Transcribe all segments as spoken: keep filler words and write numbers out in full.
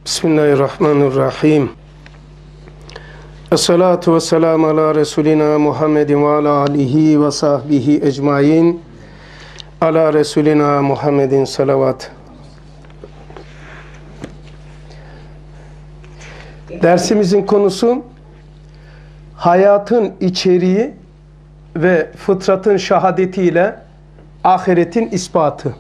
Bismillahirrahmanirrahim. Esselatu vesselamu ala Resulina Muhammedin ve ala alihi ve sahbihi ecmain. Ala Resulina Muhammedin salavat. Dersimizin konusu hayatın içeriği ve fıtratın şahadetiyle ahiretin ispatı.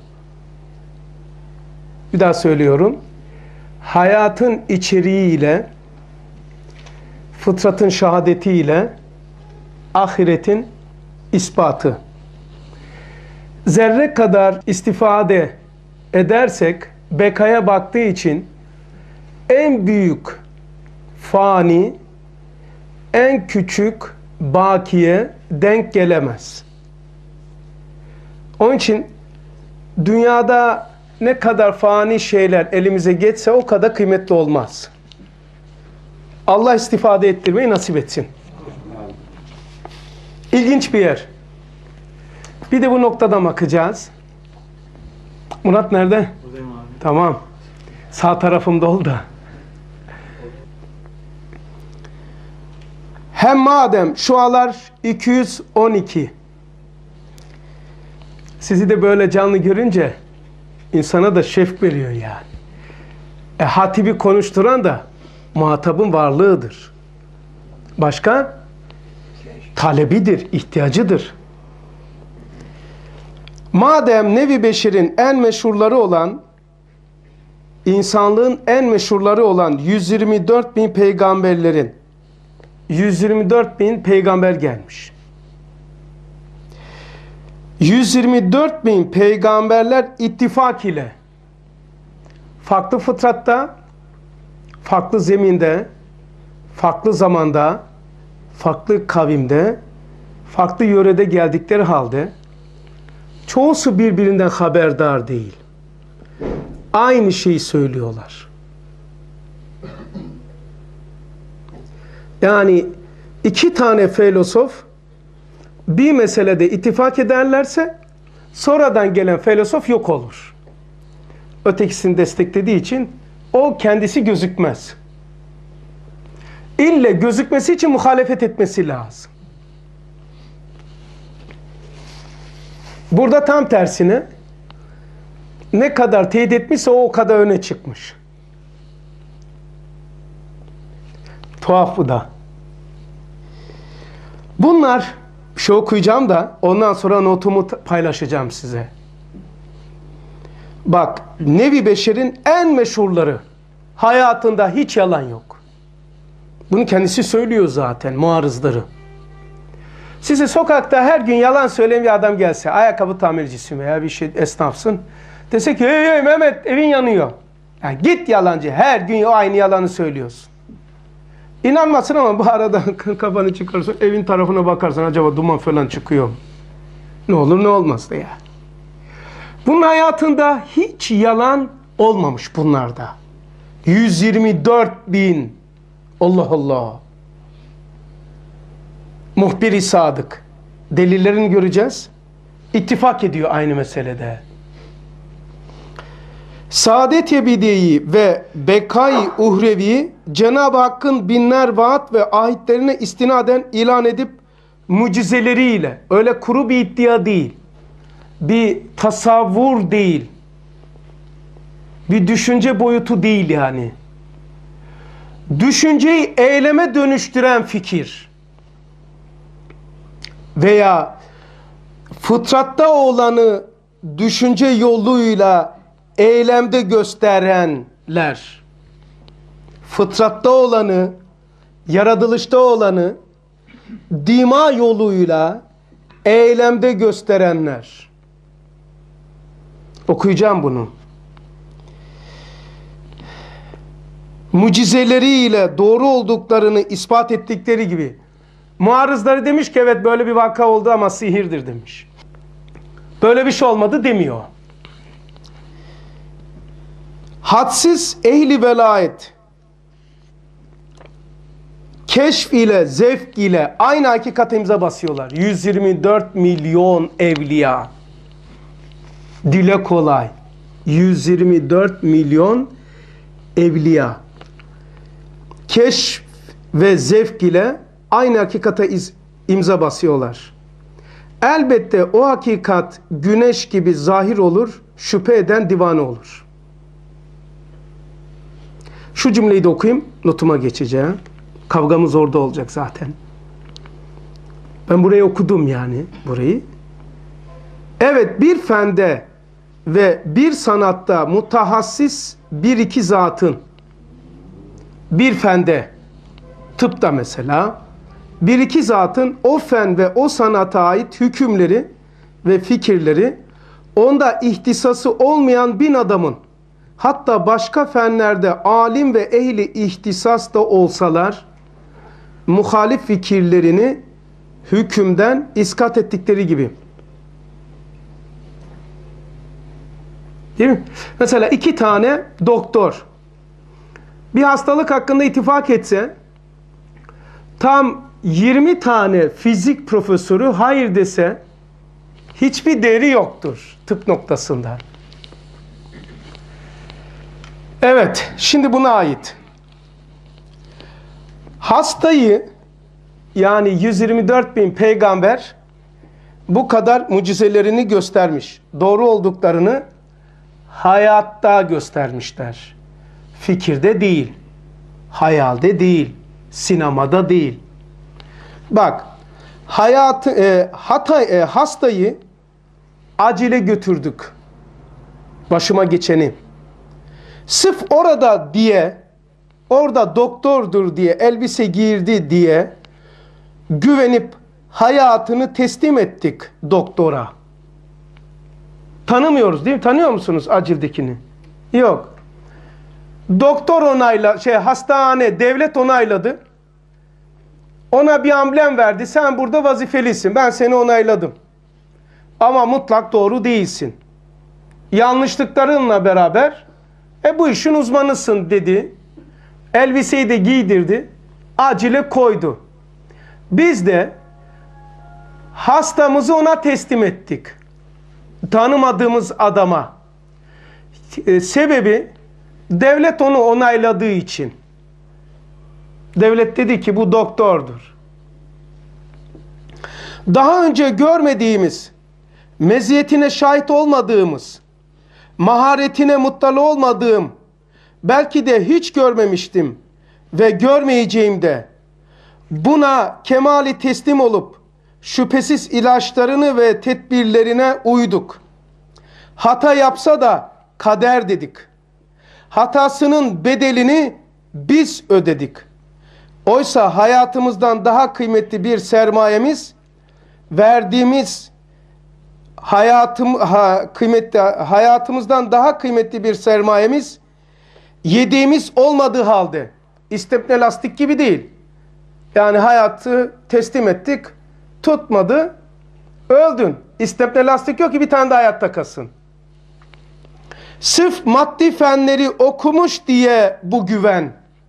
Bir daha söylüyorum. Hayatın içeriğiyle, fıtratın şahadetiyle ahiretin ispatı. Zerre kadar istifade edersek bekaya baktığı için en büyük fani, en küçük bakiye denk gelemez. Onun için dünyada ne kadar fani şeyler elimize geçse o kadar kıymetli olmaz. Allah istifade ettirmeyi nasip etsin. İlginç bir yer. Bir de bu noktadan bakacağız. Murat nerede? Buradayım abi. Tamam. Sağ tarafımda ol da. Hem madem şualar iki yüz on iki. Sizi de böyle canlı görünce insana da şevk veriyor yani. E, hatibi konuşturan da muhatabın varlığıdır. Başka? Talebidir, ihtiyacıdır. Madem Nevi Beşir'in en meşhurları olan, insanlığın en meşhurları olan yüz yirmi dört bin peygamberlerin, yüz yirmi dört bin peygamber gelmiş. yüz yirmi dört bin peygamberler ittifak ile farklı fıtratta, farklı zeminde, farklı zamanda, farklı kavimde, farklı yörede geldikleri halde çoğusu birbirinden haberdar değil. Aynı şeyi söylüyorlar. Yani iki tane filozof bir meselede ittifak ederlerse sonradan gelen filozof yok olur. Ötekisini desteklediği için o kendisi gözükmez. İlle gözükmesi için muhalefet etmesi lazım. Burada tam tersine ne kadar teyit etmişse o o kadar öne çıkmış. Tuhaf bu da. Bunlar bir şey okuyacağım da ondan sonra notumu paylaşacağım size. Bak, Nevi Beşir'in en meşhurları, hayatında hiç yalan yok. Bunu kendisi söylüyor zaten, muarızları. Size sokakta her gün yalan söyleyen bir adam gelse, ayakkabı tamircisi veya bir şey esnafsın, dese ki hey, hey Mehmet evin yanıyor. Yani git yalancı, her gün o aynı yalanı söylüyorsun. İnanmasın ama bu arada kafanı çıkarsın, evin tarafına bakarsan acaba duman falan çıkıyor mu? Ne olur ne olmaz da ya. Bunun hayatında hiç yalan olmamış bunlarda. yüz yirmi dört bin. Allah Allah. Muhbir-i sadık. Delillerini göreceğiz. İttifak ediyor aynı meselede. Saadet-i Ebediye'yi ve Bekay-i Uhrevi'yi Cenab-ı Hakk'ın binler vaat ve ahitlerine istinaden ilan edip mucizeleriyle, öyle kuru bir iddia değil, bir tasavvur değil, bir düşünce boyutu değil yani. Düşünceyi eyleme dönüştüren fikir veya fıtratta olanı düşünce yoluyla eylemde gösterenler, fıtratta olanı, yaratılışta olanı dima yoluyla eylemde gösterenler. Okuyacağım bunu. Mucizeleriyle doğru olduklarını ispat ettikleri gibi. Muarızları demiş ki evet böyle bir vaka oldu ama sihirdir demiş. Böyle bir şey olmadı demiyor. Hadsiz ehli velayet, keşf ile, zevk ile aynı hakikate imza basıyorlar. yüz yirmi dört milyon evliya. Dile kolay. yüz yirmi dört milyon evliya keşf ve zevk ile aynı hakikate iz, imza basıyorlar. Elbette o hakikat güneş gibi zahir olur, şüphe eden divane olur. Şu cümleyi de okuyayım, notuma geçeceğim. Kavgamız orada olacak zaten. Ben burayı okudum yani, burayı. Evet, bir fende ve bir sanatta mutahassis bir iki zatın, bir fende, tıpta mesela, bir iki zatın o fen ve o sanata ait hükümleri ve fikirleri, onda ihtisası olmayan bin adamın, hatta başka fenlerde alim ve ehli ihtisas da olsalar, muhalif fikirlerini hükümden iskat ettikleri gibi. Değil mi? Mesela iki tane doktor bir hastalık hakkında ittifak etse, tam yirmi tane fizik profesörü hayır dese, hiçbir değeri yoktur tıp noktasında. Evet, şimdi buna ait. Hastayı, yani yüz yirmi dört bin peygamber bu kadar mucizelerini göstermiş. Doğru olduklarını hayatta göstermişler. Fikirde değil, hayalde değil, sinemada değil. Bak, hayatı, e, hata, e, hastayı acile götürdük. Başıma geçeni. Sırf orada diye, orada doktordur diye, elbise giyirdi diye güvenip hayatını teslim ettik doktora. Tanımıyoruz değil mi? Tanıyor musunuz acildekini? Yok. Doktor onayla, şey hastane, devlet onayladı. Ona bir amblem verdi. Sen burada vazifelisin. Ben seni onayladım. Ama mutlak doğru değilsin. Yanlışlıklarınla beraber e bu işin uzmanısın dedi. Elbiseyi de giydirdi. Acile koydu. Biz de hastamızı ona teslim ettik. Tanımadığımız adama. E, sebebi devlet onu onayladığı için. Devlet dedi ki bu doktordur. Daha önce görmediğimiz, meziyetine şahit olmadığımız, maharetine muttali olmadığım, belki de hiç görmemiştim ve görmeyeceğim de, buna kemali teslim olup şüphesiz ilaçlarını ve tedbirlerine uyduk. Hata yapsa da kader dedik. Hatasının bedelini biz ödedik. Oysa hayatımızdan daha kıymetli bir sermayemiz, verdiğimiz hayatım ha, kıymetli hayatımızdan daha kıymetli bir sermayemiz, yediğimiz olmadığı halde, istepne lastik gibi değil. Yani hayatı teslim ettik, tutmadı, öldün. İstepne lastik yok ki bir tane de hayatta kalsın. Sırf maddi fenleri okumuş diye bu güven.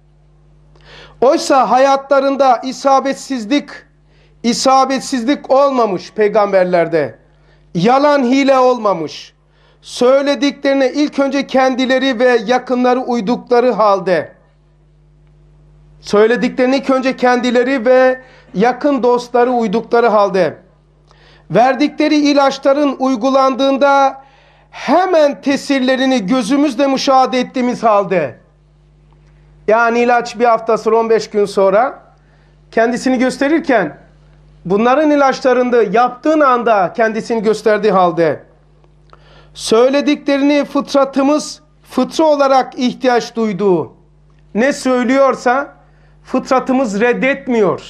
Oysa hayatlarında isabetsizlik, isabetsizlik olmamış peygamberlerde. Yalan hile olmamış. Söylediklerine ilk önce kendileri ve yakınları uydukları halde. Söylediklerine ilk önce kendileri ve yakın dostları uydukları halde. Verdikleri ilaçların uygulandığında hemen tesirlerini gözümüzle müşahede ettiğimiz halde. Yani ilaç bir hafta sonra, on beş gün sonra kendisini gösterirken, bunların ilaçlarında yaptığın anda kendisini gösterdiği halde, söylediklerini fıtratımız fıtrı olarak ihtiyaç duyduğu, ne söylüyorsa fıtratımız reddetmiyor.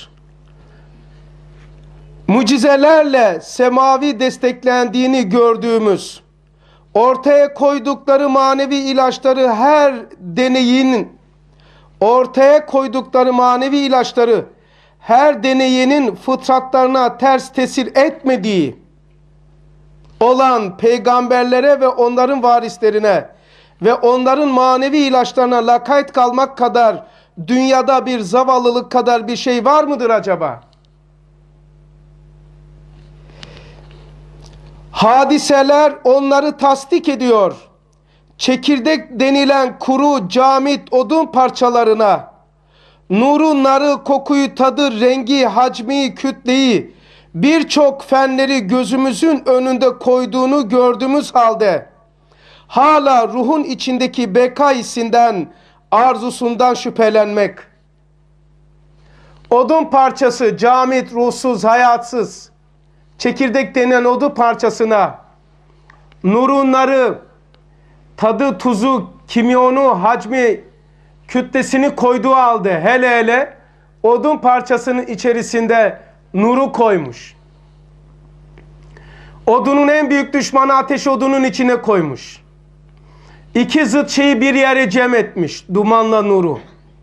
Mucizelerle semavi desteklendiğini gördüğümüz, ortaya koydukları manevi ilaçları her deneyin, ortaya koydukları manevi ilaçları her deneyenin fıtratlarına ters tesir etmediği olan peygamberlere ve onların varislerine ve onların manevi ilaçlarına lakayt kalmak kadar dünyada bir zavallılık kadar bir şey var mıdır acaba? Hadiseler onları tasdik ediyor. çekirdek denilen kuru camit odun parçalarına, nuru, narı, kokuyu, tadı, rengi, hacmi, kütleyi, birçok fenleri gözümüzün önünde koyduğunu gördüğümüz halde hala ruhun içindeki beka hissinden, arzusundan şüphelenmek. Odun parçası, camit, ruhsuz, hayatsız, çekirdek denilen odun parçasına nuru, narı, tadı, tuzu, kimyonu, hacmi, kütlesini koyduğu halde hele hele odun parçasının içerisinde nuru koymuş. Odunun en büyük düşmanı ateş odunun içine koymuş. İki zıt şeyi bir yere cem etmiş. Dumanla nuru.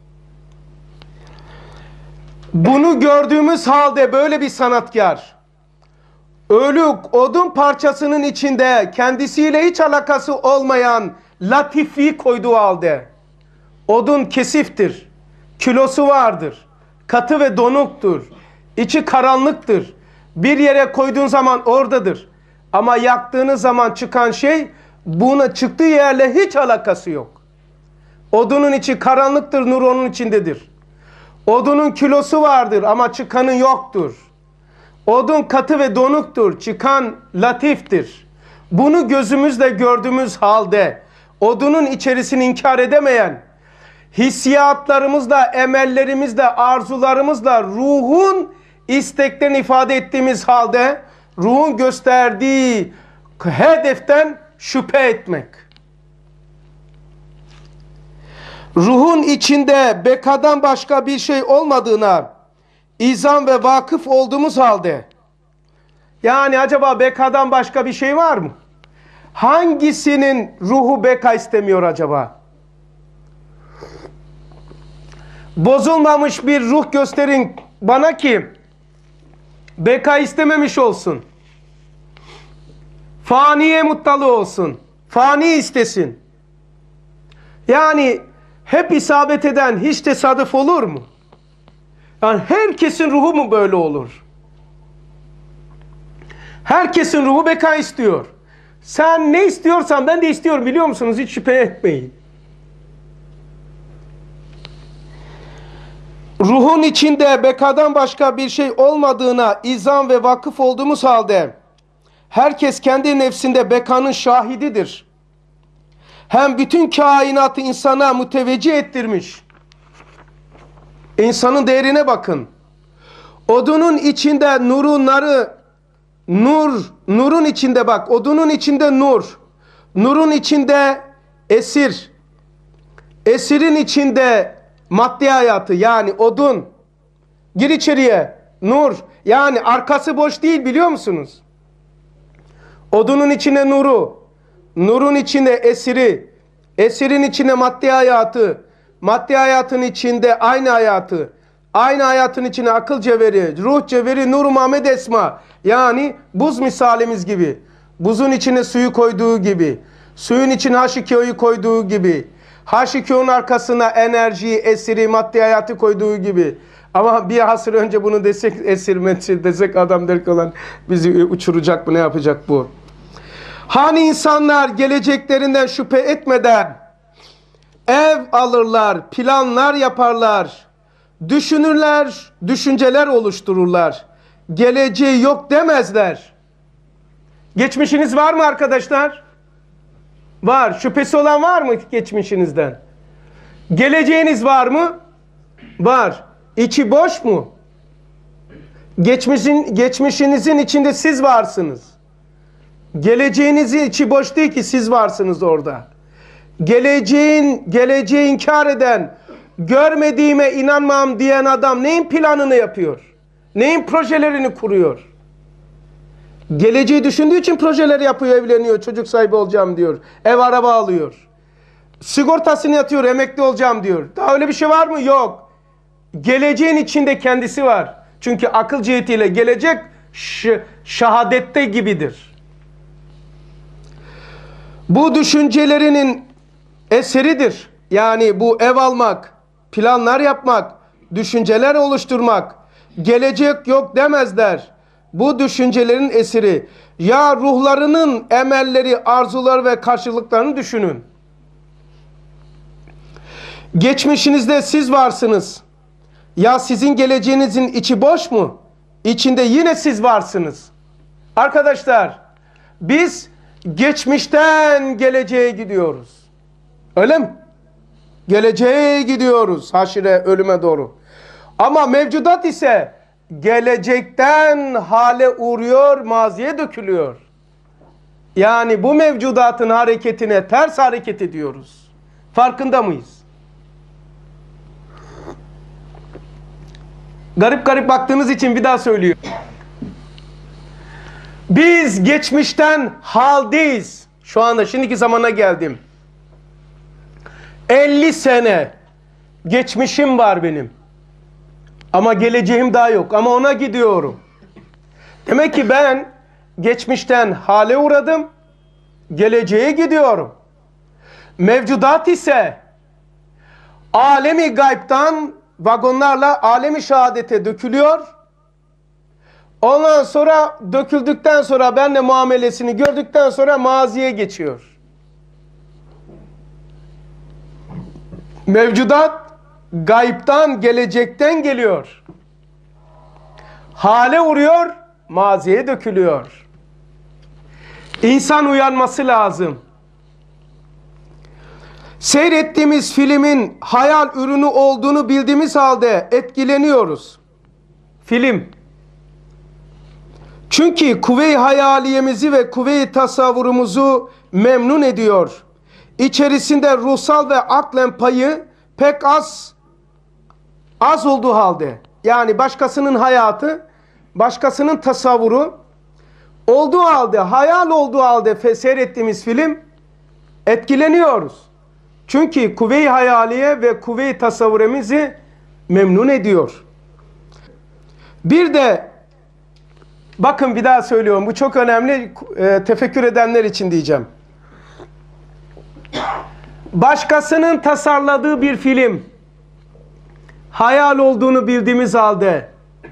Bunu gördüğümüz halde böyle bir sanatkar ölük odun parçasının içinde kendisiyle hiç alakası olmayan latifliği koyduğu halde odun kesiftir, kilosu vardır, katı ve donuktur, içi karanlıktır. Bir yere koyduğun zaman oradadır. Ama yaktığınız zaman çıkan şey buna çıktığı yerle hiç alakası yok. Odunun içi karanlıktır, nur onun içindedir. Odunun kilosu vardır ama çıkanı yoktur. Odun katı ve donuktur, çıkan latiftir. Bunu gözümüzle gördüğümüz halde odunun içerisini inkar edemeyen, hissiyatlarımızla, emellerimizle, arzularımızla ruhun isteklerini ifade ettiğimiz halde ruhun gösterdiği hedeften şüphe etmek. Ruhun içinde bekadan başka bir şey olmadığına izan ve vakıf olduğumuz halde, yani acaba bekadan başka bir şey var mı? Hangisinin ruhu beka istemiyor acaba? Bozulmamış bir ruh gösterin bana ki beka istememiş olsun. Faniye muttalı olsun. Fani istesin. Yani hep isabet eden hiç tesadüf olur mu? Yani herkesin ruhu mu böyle olur? Herkesin ruhu beka istiyor. Sen ne istiyorsan ben de istiyorum, biliyor musunuz? Hiç şüphe etmeyin. Ruhun içinde bekadan başka bir şey olmadığına izan ve vakıf olduğumuz halde herkes kendi nefsinde bekanın şahididir. Hem bütün kainatı insana müteveccih ettirmiş. İnsanın değerine bakın. Odunun içinde nuru, narı, nur, nurun içinde bak, odunun içinde nur, nurun içinde esir, esirin içinde maddi hayatı, yani odun. Gir içeriye, nur, yani arkası boş değil, biliyor musunuz? Odunun içine nuru, nurun içine esiri, esirin içine maddi hayatı, maddi hayatın içinde aynı hayatı, aynı hayatın içine akıl cevheri, ruh cevheri, nur Muhammed Esma. Yani buz misalimiz gibi. Buzun içine suyu koyduğu gibi, suyun içine H iki O'yu koyduğu gibi, H iki O'nun arkasına enerjiyi, esiri, maddi hayatı koyduğu gibi. Ama bir asır önce bunu desek, esir meçhil desek, adam der ki olan bizi uçuracak mı, ne yapacak bu? Hani insanlar geleceklerinden şüphe etmeden ev alırlar, planlar yaparlar, düşünürler, düşünceler oluştururlar. Geleceği yok demezler. Geçmişiniz var mı arkadaşlar? Var. Şüphesi olan var mı geçmişinizden? Geleceğiniz var mı? Var. İçi boş mu? Geçmişin, geçmişinizin içinde siz varsınız. Geleceğinizin içi boş değil ki, siz varsınız orada. Geleceğin, geleceği inkar eden, görmediğime inanmam diyen adam neyin planını yapıyor? Neyin projelerini kuruyor? Geleceği düşündüğü için projeler yapıyor, evleniyor, çocuk sahibi olacağım diyor, ev araba alıyor. Sigortasını yatıyor, emekli olacağım diyor. Daha öyle bir şey var mı? Yok. Geleceğin içinde kendisi var. Çünkü akıl cihetiyle gelecek şahadette gibidir. Bu düşüncelerinin eseridir. Yani bu ev almak, planlar yapmak, düşünceler oluşturmak, gelecek yok demezler. Bu düşüncelerin esiri. Ya ruhlarının emelleri, arzuları ve karşılıklarını düşünün. Geçmişinizde siz varsınız. Ya sizin geleceğinizin içi boş mu? İçinde yine siz varsınız. Arkadaşlar, biz geçmişten geleceğe gidiyoruz. Öyle mi? Geleceğe gidiyoruz, haşire, ölüme doğru. Ama mevcudat ise gelecekten hale uğruyor, maziye dökülüyor. Yani bu mevcudatın hareketine ters hareket ediyoruz. Farkında mıyız? Garip garip baktığınız için bir daha söylüyorum. Biz geçmişten haldeyiz. Şu anda şimdiki zamana geldim. elli sene geçmişim var benim. Ama geleceğim daha yok. Ama ona gidiyorum. Demek ki ben geçmişten hale uğradım. Geleceğe gidiyorum. Mevcudat ise alemi gaybtan vagonlarla alemi şehadete dökülüyor. Ondan sonra döküldükten sonra benle muamelesini gördükten sonra maziye geçiyor. Mevcudat gaybtan, gelecekten geliyor. Hale uğruyor, maziye dökülüyor. İnsan uyanması lazım. Seyrettiğimiz filmin hayal ürünü olduğunu bildiğimiz halde etkileniyoruz. Film. Çünkü kuvve-i hayaliyemizi ve kuvve-i tasavvurumuzu memnun ediyor. İçerisinde ruhsal ve aklen payı pek az az olduğu halde, yani başkasının hayatı, başkasının tasavvuru olduğu halde, hayal olduğu halde seyrettiğimiz film etkileniyoruz. Çünkü kuvve-i hayaliye ve kuvve-i tasavvuremizi memnun ediyor. Bir de bakın, bir daha söylüyorum, bu çok önemli, e, tefekkür edenler için diyeceğim. Başkasının tasarladığı bir film hayal olduğunu bildiğimiz halde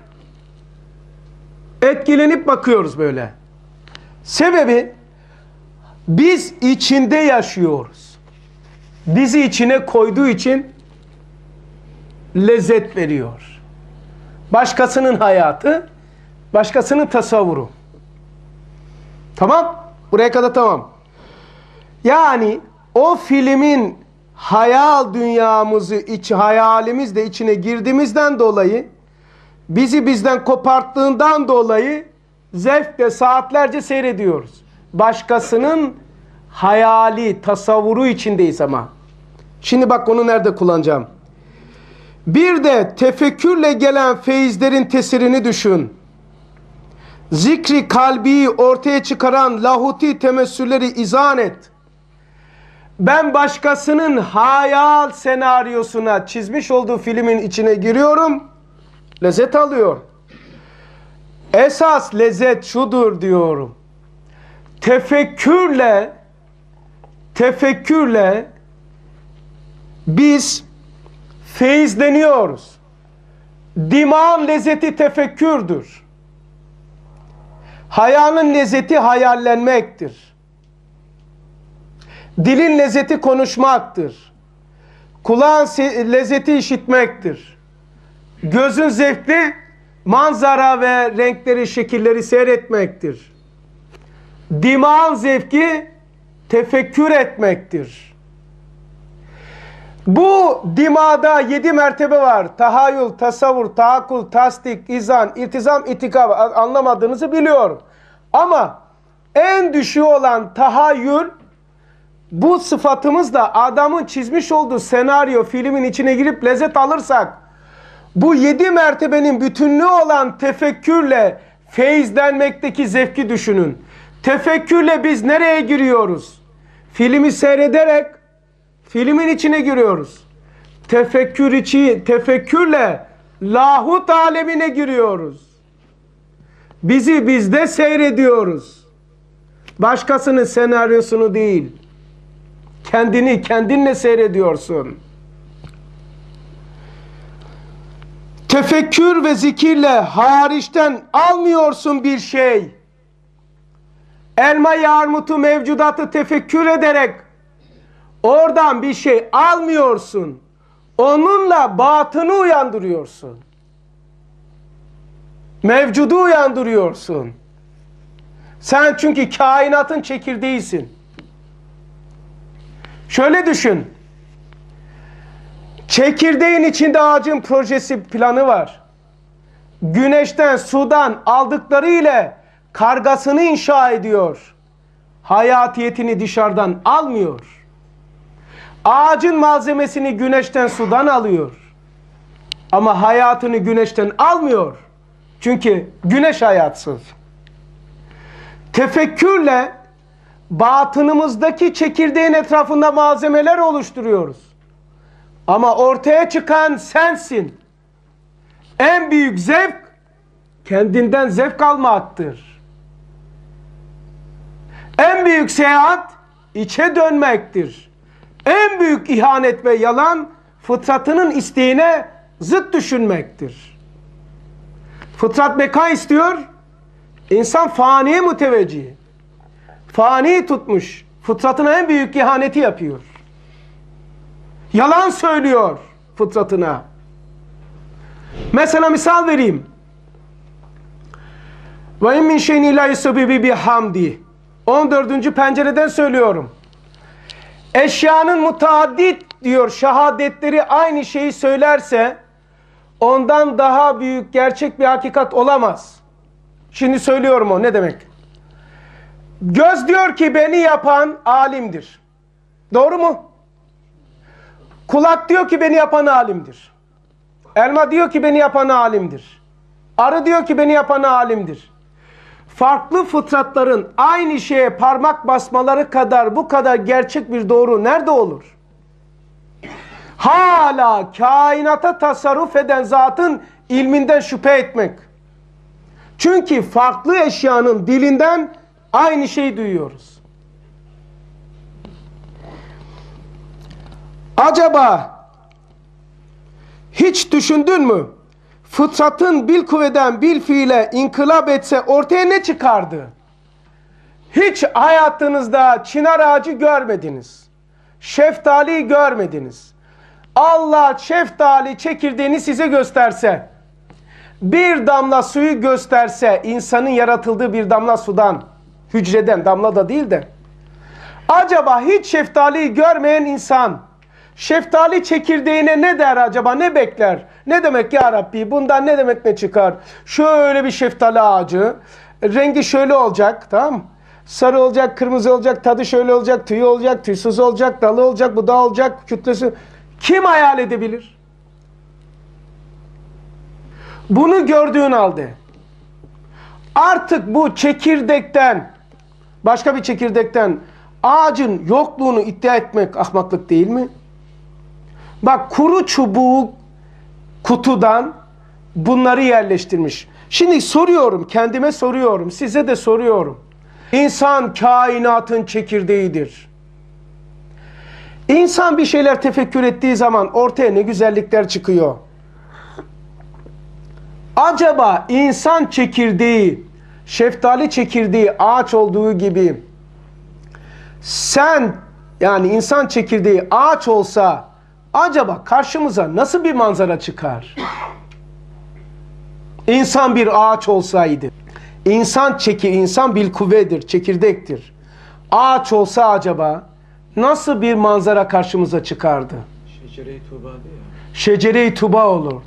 etkilenip bakıyoruz böyle. Sebebi, biz içinde yaşıyoruz. Bizi içine koyduğu için lezzet veriyor. Başkasının hayatı, başkasının tasavvuru. Tamam? Buraya kadar tamam. Yani o filmin hayal dünyamızı, iç hayalimizle içine girdiğimizden dolayı, bizi bizden koparttığından dolayı zevkle saatlerce seyrediyoruz. Başkasının hayali, tasavvuru içindeyiz ama. Şimdi bak, onu nerede kullanacağım. Bir de tefekkürle gelen feyizlerin tesirini düşün. Zikri kalbi ortaya çıkaran lahuti temessülleri izan et. Ben başkasının hayal senaryosuna çizmiş olduğu filmin içine giriyorum, lezzet alıyor. Esas lezzet şudur diyorum. Tefekkürle, tefekkürle biz feyizleniyoruz. Dimağın lezzeti tefekkürdür. Hayalın lezzeti hayallenmektir. Dilin lezzeti konuşmaktır. Kulağın lezzeti işitmektir. Gözün zevkli manzara ve renkleri, şekilleri seyretmektir. Dimağın zevki tefekkür etmektir. Bu dimağda yedi mertebe var. Tahayyül, tasavvur, tahakkul, tasdik, izan, iltizam, itikab. Anlamadığınızı biliyorum. Ama en düşüğü olan tahayyül, bu sıfatımızla adamın çizmiş olduğu senaryo, filmin içine girip lezzet alırsak, bu yedi mertebenin bütünlüğü olan tefekkürle feyizlenmekteki zevki düşünün. Tefekkürle biz nereye giriyoruz? Filmi seyrederek filmin içine giriyoruz. Tefekkür içi, tefekkürle lahut alemine giriyoruz. Bizi bizde seyrediyoruz. Başkasının senaryosunu değil. Kendini kendinle seyrediyorsun. Tefekkür ve zikirle hariçten almıyorsun bir şey. Elma-i armutu mevcudatı tefekkür ederek oradan bir şey almıyorsun. Onunla batını uyandırıyorsun. Mevcudu uyandırıyorsun. Sen çünkü kainatın çekirdeğisin. Şöyle düşün. Çekirdeğin içinde ağacın projesi, planı var. Güneşten, sudan aldıkları ile kargasını inşa ediyor. Hayatiyetini dışarıdan almıyor. Ağacın malzemesini güneşten, sudan alıyor. Ama hayatını güneşten almıyor. Çünkü güneş hayatsız. Tefekkürle batınımızdaki çekirdeğin etrafında malzemeler oluşturuyoruz. Ama ortaya çıkan sensin. En büyük zevk kendinden zevk almaktır. En büyük seyahat içe dönmektir. En büyük ihanet ve yalan fıtratının isteğine zıt düşünmektir. Fıtrat beka istiyor. İnsan faniye müteveccih. Fani tutmuş. Fıtratına en büyük ihaneti yapıyor. Yalan söylüyor fıtratına. Mesela misal vereyim. Ve in min şeyin illa yusabbihu bihamdi. on dördüncü pencereden söylüyorum. Eşyanın mutaaddit diyor, şehadetleri aynı şeyi söylerse ondan daha büyük gerçek bir hakikat olamaz. Şimdi söylüyorum o ne demek? Göz diyor ki beni yapan alimdir. Doğru mu? Kulak diyor ki beni yapan alimdir. Elma diyor ki beni yapan alimdir. Arı diyor ki beni yapan alimdir. Farklı fıtratların aynı şeye parmak basmaları kadar bu kadar gerçek bir doğru nerede olur? Hala kainata tasarruf eden zatın ilminden şüphe etmek. Çünkü farklı eşyanın dilinden aynı şeyi duyuyoruz. Acaba hiç düşündün mü? Fıtratın bil kuvveden bil fiile inkılap etse ortaya ne çıkardı? Hiç hayatınızda çınar ağacı görmediniz. Şeftali görmediniz. Allah şeftali çekirdeğini size gösterse, bir damla suyu gösterse, insanın yaratıldığı bir damla sudan, hücreden, damla da değil de, acaba hiç şeftaliyi görmeyen insan, şeftali çekirdeğine ne der acaba, ne bekler? Ne demek ya Rabbi, bundan ne demek ne çıkar? Şöyle bir şeftali ağacı, rengi şöyle olacak, tamam mı? Sarı olacak, kırmızı olacak, tadı şöyle olacak, tüyü olacak, tüysüz olacak, dalı olacak, budağı olacak, kütlesi. Kim hayal edebilir? Bunu gördüğün halde artık bu çekirdekten, başka bir çekirdekten ağacın yokluğunu iddia etmek ahmaklık değil mi? Bak, kuru çubuğu kutudan bunları yerleştirmiş. Şimdi soruyorum, kendime soruyorum, size de soruyorum. İnsan kainatın çekirdeğidir. İnsan bir şeyler tefekkür ettiği zaman ortaya ne güzellikler çıkıyor. Acaba insan çekirdeği, şeftali çekirdeği ağaç olduğu gibi sen, yani insan çekirdeği ağaç olsa acaba karşımıza nasıl bir manzara çıkar? İnsan bir ağaç olsaydı, insan çeki, insan bil kuvvedir, çekirdektir. Ağaç olsa acaba nasıl bir manzara karşımıza çıkardı? Şecere-i Tuğba diyor. Şecere-i Tuğba olurdu.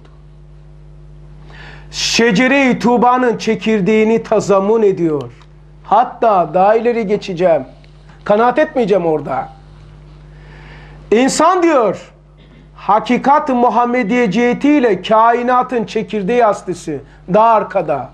Şecere-i Tuğba'nın çekirdeğini tazammun ediyor. Hatta daha ileri geçeceğim. Kanaat etmeyeceğim orada. İnsan diyor, hakikat-ı Muhammediye cihetiyle kainatın çekirdeği aslısı. Daha arkada.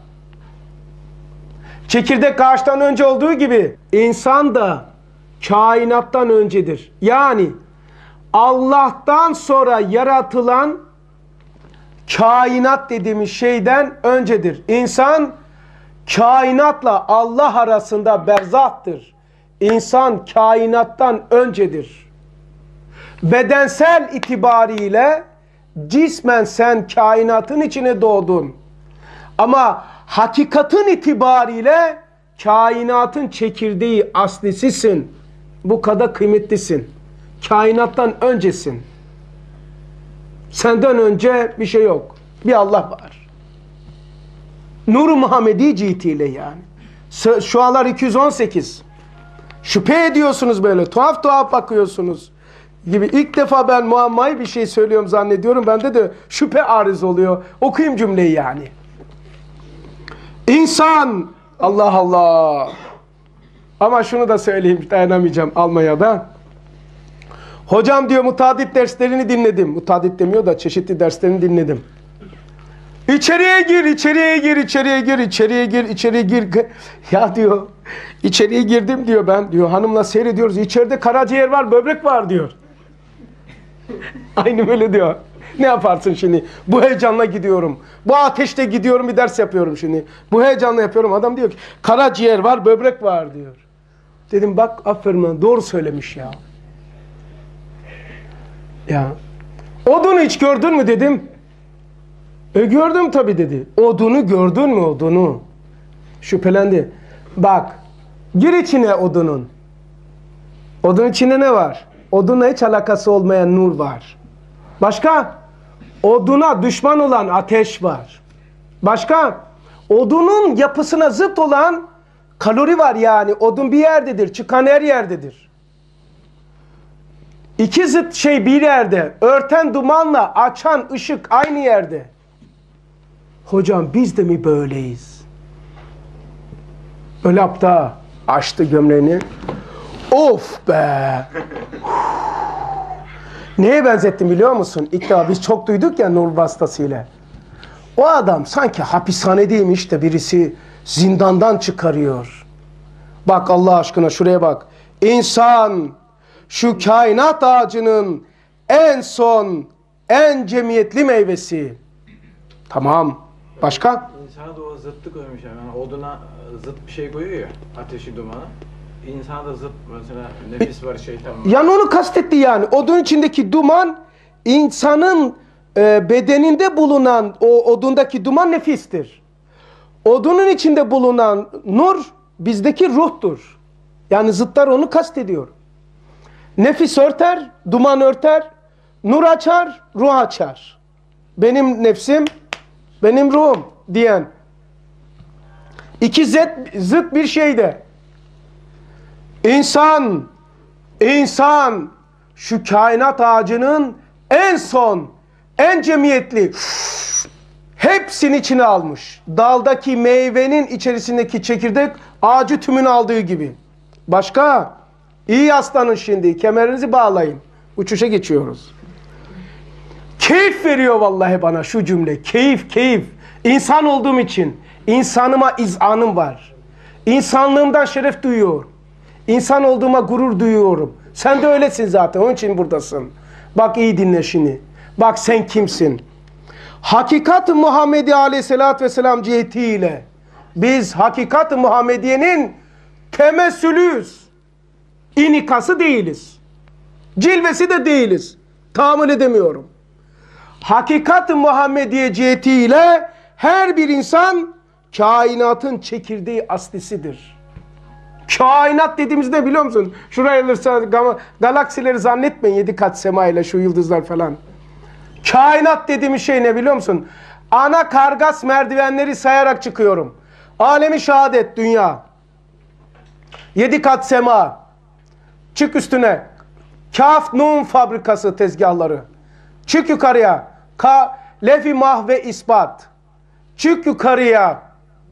Çekirdek ağaçtan önce olduğu gibi insan da kainattan öncedir. Yani Allah'tan sonra yaratılan kainat dediğimiz şeyden öncedir. İnsan kainatla Allah arasında berzahtır. İnsan kainattan öncedir. Bedensel itibariyle cismen sen kainatın içine doğdun. Ama hakikatin itibariyle kainatın çekirdeği aslisisin. Bu kadar kıymetlisin. Kainattan öncesin. Senden önce bir şey yok. Bir Allah var. Nur-u Muhammedi cihetiyle yani. Şualar iki yüz on sekiz. Şüphe ediyorsunuz böyle. Tuhaf tuhaf bakıyorsunuz. Gibi ilk defa ben muammayı bir şey söylüyorum zannediyorum. Bende de şüphe arız oluyor. Okuyayım cümleyi yani. İnsan. Allah Allah. Ama şunu da söyleyeyim. Dayanamayacağım Almanya'da. Hocam diyor mutadit derslerini dinledim. Mutadit demiyor da çeşitli derslerini dinledim. İçeriye gir, içeriye gir, içeriye gir, içeriye gir, içeriye gir. Ya diyor, içeriye girdim diyor ben. Diyor hanımla seyrediyoruz. İçeride karaciğer var, böbrek var diyor. Aynı böyle diyor. Ne yaparsın şimdi? Bu heyecanla gidiyorum. Bu ateşte gidiyorum bir ders yapıyorum şimdi. Bu heyecanla yapıyorum. Adam diyor ki karaciğer var, böbrek var diyor. Dedim bak aferin lan doğru söylemiş ya. Ya. Odunu hiç gördün mü dedim. E gördüm tabii dedi. Odunu gördün mü odunu? Şüphelendi. Bak gir içine odunun. Odunun içinde ne var? Odunla hiç alakası olmayan nur var. Başka? Oduna düşman olan ateş var. Başka? Odunun yapısına zıt olan kalori var yani. Odun bir yerdedir. Çıkan her yerdedir. İki zıt şey bir yerde. Örten dumanla açan ışık aynı yerde. Hocam biz de mi böyleyiz? Öyle yaptı. Açtı gömleğini. Of be! Neye benzettim biliyor musun? İlk defa biz çok duyduk ya nur vasıtasıyla. O adam sanki hapishanedeymiş de birisi zindandan çıkarıyor. Bak Allah aşkına şuraya bak. İnsan şu kainat ağacının en son, en cemiyetli meyvesi. Tamam. Başka? İnsana da o zıttı koymuş yani. Oduna zıt bir şey koyuyor ya. Ateşi, dumanı. İnsana da zıt mesela nefis var, şeytan var. Yani onu kastetti yani. Odun içindeki duman insanın e, bedeninde bulunan o odundaki duman nefistir. Odunun içinde bulunan nur bizdeki ruhtur. Yani zıtlar onu kastediyor. Nefis örter, duman örter, nur açar, ruh açar. Benim nefsim, benim ruhum diyen. İki zıt, zıt bir şeyde. İnsan, insan şu kainat ağacının en son, en cemiyetli hepsini içine almış. Daldaki meyvenin içerisindeki çekirdek ağacı tümünü aldığı gibi. Başka? İyi yaslanın şimdi. Kemerinizi bağlayın. Uçuşa geçiyoruz. Keyif veriyor vallahi bana şu cümle. Keyif, keyif. İnsan olduğum için insanıma izanım var. İnsanlığımdan şeref duyuyorum. İnsan olduğuma gurur duyuyorum. Sen de öylesin zaten. Onun için buradasın. Bak iyi dinle şimdi. Bak sen kimsin? Hakikat-ı Muhammedi Aleyhisselatü Vesselam cihetiyle biz Hakikat-ı Muhammediye'nin temessülüyüz. İnikası değiliz. Cilvesi de değiliz. Tahammül edemiyorum. Hakikat-ı Muhammediye cihetiyle her bir insan kainatın çekirdeği aslisidir. Kainat dediğimizde biliyor musun? Şuraya alırsa galaksileri zannetmeyin yedi kat sema ile şu yıldızlar falan. Kainat dediğimiz şey ne biliyor musun? Ana kargas merdivenleri sayarak çıkıyorum. Alemi şehadet dünya. Yedi kat sema. Çık üstüne. Kaf nun fabrikası tezgahları. Çık yukarıya. Ka lefi mahve ispat. Çık yukarıya.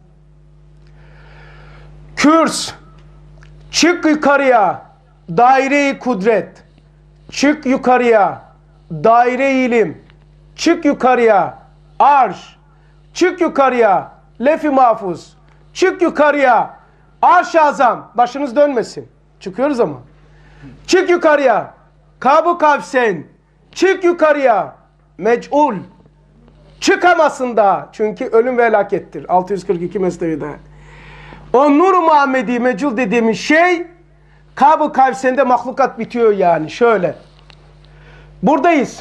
Kürs. Çık yukarıya. Daire-i kudret. Çık yukarıya. Daire-i ilim. Çık yukarıya. Arş. Çık yukarıya. Lef-i mahfuz. Çık yukarıya. Arş-ı azam. Başınız dönmesin. Çıkıyoruz ama. Çık yukarıya. Kab-ı kavsen. Çık yukarıya. Mec'ul. Çıkamazsın daha. Çünkü ölüm ve helakettir. altı yüz kırk iki Mesnevi'de. O Nur-u Muhammedi mecul dediğimiz şey Kab-ı Kavsen'de mahlukat bitiyor yani. Şöyle. Buradayız.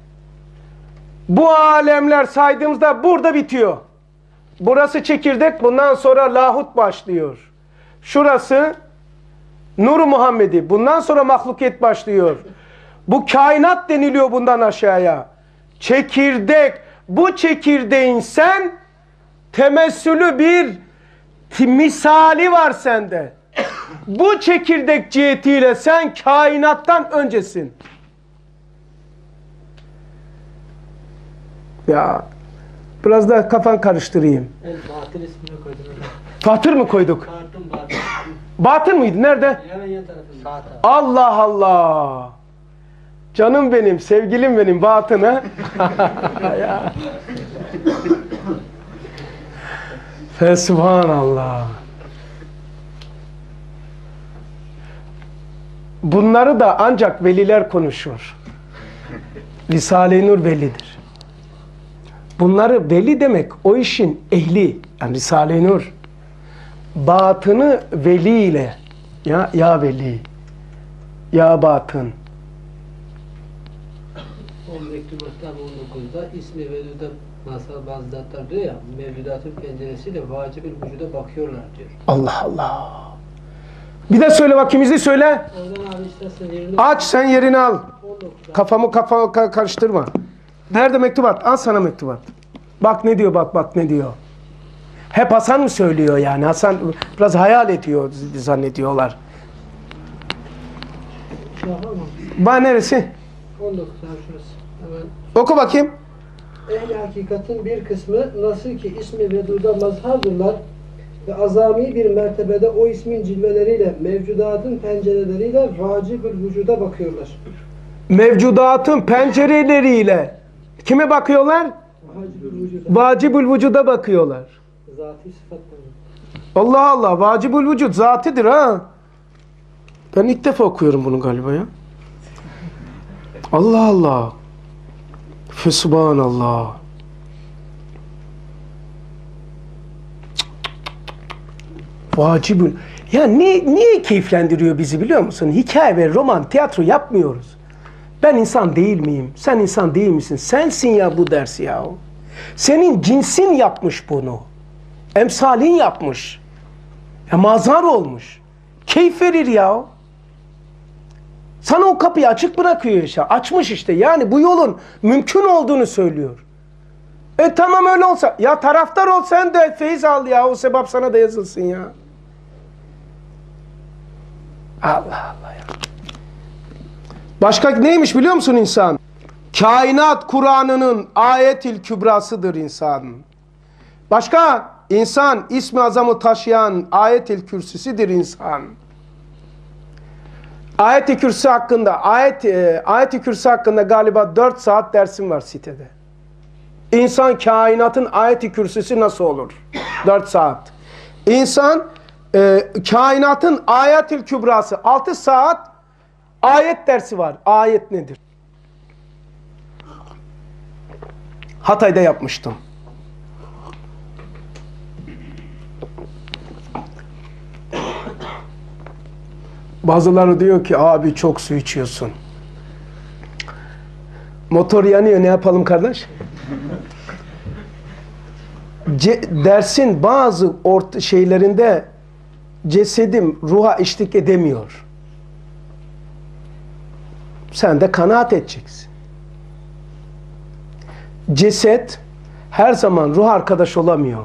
Bu alemler saydığımızda burada bitiyor. Burası çekirdek. Bundan sonra lahut başlıyor. Şurası Nur-u Muhammedi. Bundan sonra mahlukiyet başlıyor. Bu kainat deniliyor bundan aşağıya. çekirdek. Bu çekirdeğin sen temessülü bir misali var sende. Bu çekirdek cihetiyle sen kainattan öncesin. Ya biraz da kafan karıştırayım. El Batıl ismini koydum. Fatır mı koyduk? Batıl Batıl. Batın mıydı? Nerede? Hemen yan tarafında. Sağ taraf. Allah Allah. Canım benim, sevgilim benim batını. Ya. Fesubhanallah. Bunları da ancak veliler konuşur. Risale-i Nur velidir. Bunları veli demek o işin ehli. Yani Risale-i Nur. Batını veli ile. Ya, ya veli. Ya batın. O mektubattan on dokuzda ismi vücuda masal bazı zatlar diyor ya, mevcudatın penceresiyle vacib-ül vücuda bakıyorlar diyor. Allah Allah. Bir de söyle bakayım, izi söyle. Oradan abi istersen yerini Aç sen yerini al. on dokuzda. Kafamı kafa ka- karıştırma. Nerede mektubat? Al sana mektubat. Bak ne diyor, bak bak ne diyor. Hep Hasan mı söylüyor yani? Hasan biraz hayal ediyor zannediyorlar. Şu an ama Bana neresi? on dokuz abi şurası. Hemen. Oku bakayım. Ehl-i hakikatin bir kısmı nasıl ki ismi veduda mazhardırlar ve azami bir mertebede o ismin cilveleriyle mevcudatın pencereleriyle vacib-ül vücuda bakıyorlar. Mevcudatın pencereleriyle kime bakıyorlar? Vacib-ül vücuda. Vacibül vücuda bakıyorlar. Zati sıfatları. Allah Allah, vacibül vücud zatidir ha. Ben ilk defa okuyorum bunu galiba ya. Allah Allah. Fesubhanallah. Vacibül. Ya niye, niye keyiflendiriyor bizi biliyor musun? Hikaye ve roman, tiyatro yapmıyoruz. Ben insan değil miyim? Sen insan değil misin? Sensin ya bu dersi ya. Senin cinsin yapmış bunu. Emsalin yapmış. Ya mazhar olmuş. Keyif verir ya. Sana o kapıyı açık bırakıyor işte. Açmış işte. Yani bu yolun mümkün olduğunu söylüyor. E tamam öyle olsa. Ya taraftar ol sen de feyiz al ya. O sebap sana da yazılsın ya. Allah Allah ya. Başka neymiş biliyor musun insan? Kainat Kur'an'ının ayetil kübrasıdır insan. Başka insan ismi azamı taşıyan ayetil kürsüsüdür insan. Ayet-i Kürsü hakkında, ayet, e, Ayet-i Kürsü hakkında galiba dört saat dersim var sitede. İnsan kainatın Ayet-i Kürsüsü nasıl olur? dört saat. İnsan e, kainatın Ayetül Kübrası altı saat ayet dersi var. Ayet nedir? Hatay'da yapmıştım. Bazıları diyor ki abi çok su içiyorsun. Motor yanıyor, ne yapalım kardeş? Ce dersin bazı orta şeylerinde cesedim ruha eşlik edemiyor. Sen de kanaat edeceksin. Ceset her zaman ruh arkadaş olamıyor.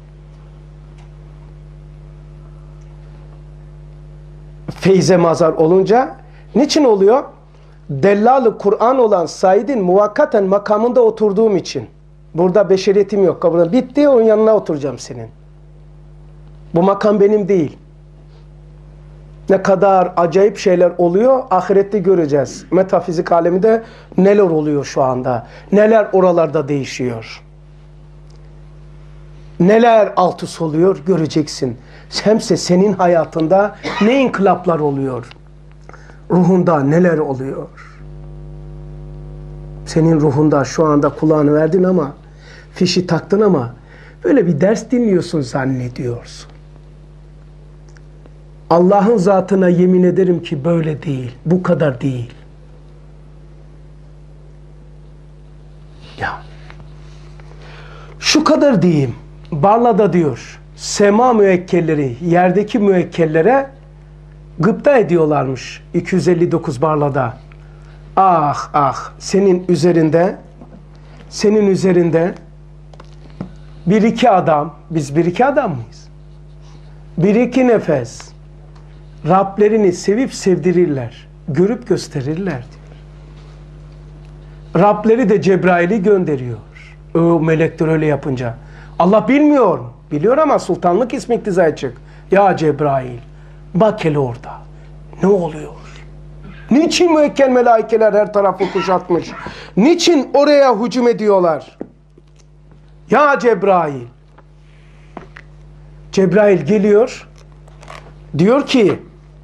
Feyze mazhar olunca niçin oluyor? Delal-ı Kur'an olan Said'in muvakkaten makamında oturduğum için. Burada beşeriyetim yok. Kabul bitti, onun yanına oturacağım senin. Bu makam benim değil. Ne kadar acayip şeyler oluyor, ahirette göreceğiz. Metafizik aleminde neler oluyor şu anda. Neler oralarda değişiyor. Neler alt üst oluyor göreceksin. Hemse senin hayatında ne inkılaplar oluyor. Ruhunda neler oluyor. Senin ruhunda şu anda kulağını verdin ama, fişi taktın ama böyle bir ders dinliyorsun zannediyorsun. Allah'ın zatına yemin ederim ki böyle değil. Bu kadar değil. Ya. Şu kadar diyeyim. Barla'da diyor. Sema müekkelleri yerdeki müekkellere gıpta ediyorlarmış. iki yüz elli dokuz Barla'da. Ah ah senin üzerinde senin üzerinde bir iki adam, biz bir iki adam mıyız? Bir iki nefes Rablerini sevip sevdirirler, görüp gösterirler diyor. Rableri de Cebrail'i gönderiyor. O melekler öyle yapınca. Allah bilmiyor. Biliyor ama sultanlık ismi iktizaya çık. Ya Cebrail, bak hele orada. Ne oluyor? Niçin müekkel melaikeler her tarafı kuşatmış? Niçin oraya hücum ediyorlar? Ya Cebrail. Cebrail geliyor. Diyor ki,